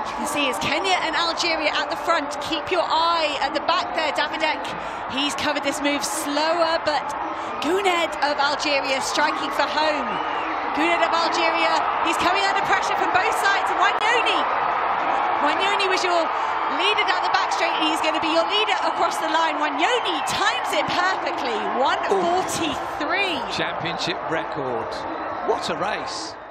You can see it's Kenya and Algeria at the front. Keep your eye at the back there, Davidek. He's covered this move slower, but Guned of Algeria striking for home. Guned of Algeria, he's coming under pressure from both sides. And Wanyoni was your leader down the back straight. He's going to be your leader across the line. Wanyoni times it perfectly. 1:43. Championship record. What a race.